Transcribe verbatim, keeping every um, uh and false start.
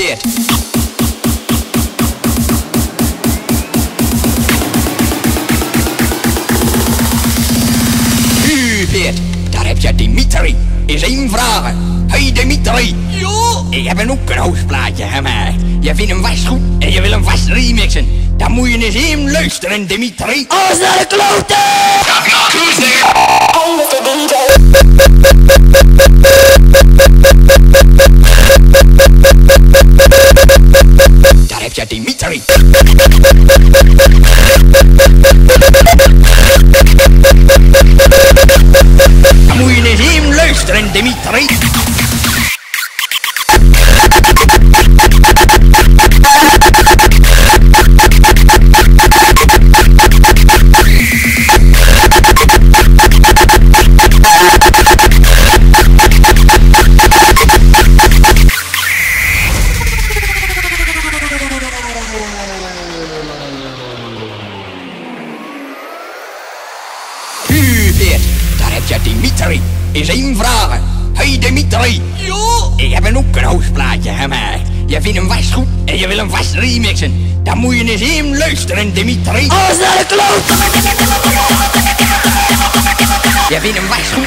Peert. U Peert, daar heb je Dimitri. Is één vraag. Hey Dimitri. Jo. Ik heb een ook een houseplaatje gemaakt. Je vindt hem vast goed en je wil hem vast remixen. Dan moet je eens even luisteren, Dimitri. Alles naar de klote! Hey mister D J. Daar heb je Dimitri. Dan moet je eens even luisteren, Dimitri. Daar heb je Dimitri. Is één vraag. Hey Dimitri. Jo. Ik heb een ook een houseplaatje gemaakt. Je vindt hem vast goed en je wil hem vast remixen. Dan moet je eens even luisteren, Dimitri. Alles naar de klote! Je vindt hem vast goed